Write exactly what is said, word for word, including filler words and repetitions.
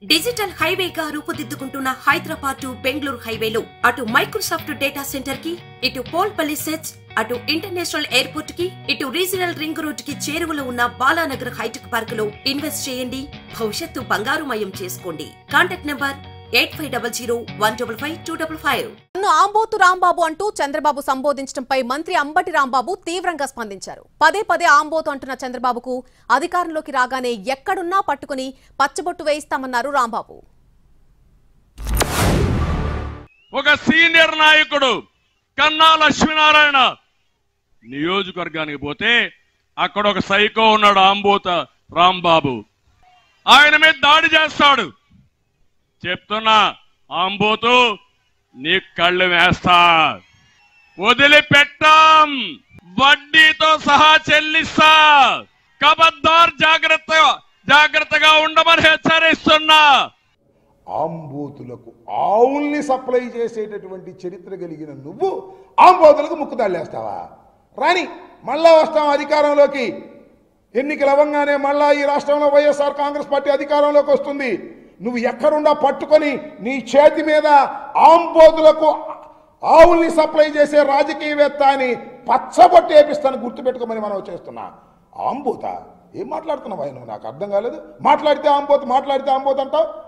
Digital హైవేగా రూపుదిద్దుకుంటున్న Hyderabad to Bengaluru హైవేలో అటు మైక్రోసాఫ్ట్ డేటా సెంటర్ కి, ఇటు పోల్పల్లి సెట్స్, అటు ఇంటర్నేషనల్ ఎయిర్పోర్ట్ కి, ఇటు రీజనల్ రింగ్ రోడ్ కి చేరువలో ఉన్న బాలానగర్ హైటెక్ పార్క్ లో ఇన్వెస్ట్ చేయండి. భవిష్యత్తు బంగారుమయం చేసుకోండి. Contact number eight five zero zero one five five two five five. ఆంబోతు రాంబాబు అంటూ చంద్రబాబు సంబోధించడంపై మంత్రి అంబటి రాంబాబు తీవ్రంగా స్పందించారు. పదే పదే ఆంబోతు అంటున్న చంద్రబాబుకు అధికారంలోకి రాగానే ఎక్కడున్నా పట్టుకుని పచ్చబొట్టు వేయిస్తామన్నారు రాంబాబు. ఒక సీనియర్ నాయకుడు కన్నా లక్ష్మీనారాయణ నియోజకవర్గానికి పోతే అక్కడ ఒక సైకో ఉన్నాడు, ఆంబోత రాంబాబు. ఆయన మీద దాడి చేస్తాడు. చెప్తున్నా, ఆంబోతు నీ కళ్ళు వేస్తా, వదిలిపెట్టాం, వడ్డీతో సహా చెల్లిస్తా, కబద్దార్ జాగ్రత్త జాగ్రత్తగా ఉండమని హెచ్చరిస్తున్నా. ఆంబోతులకు ఆవుల్ని సప్లై చేసేటటువంటి చరిత్ర కలిగిన నువ్వు ఆంబోతులకు ముక్కుతాళ్ళేస్తావా? రాని మళ్ళా వస్తాం అధికారంలోకి. ఎన్నికలు అవ్వగానే మళ్ళా ఈ రాష్ట్రంలో వైఎస్ఆర్ కాంగ్రెస్ పార్టీ అధికారంలోకి వస్తుంది. నువ్వు ఎక్కడుండా పట్టుకొని నీ చేతి మీద ఆంబోతులకు ఆవుల్ని సప్లై చేసే రాజకీయవేత్త అని పచ్చబొట్టు వేపిస్తాను, గుర్తుపెట్టుకోమని మనం చేస్తున్నా. ఆంబోత ఏం మాట్లాడుతున్నావు? నువ్వు నాకు అర్థం కాలేదు. మాట్లాడితే ఆంబోతు మాట్లాడితే ఆంబోతు అంటావు.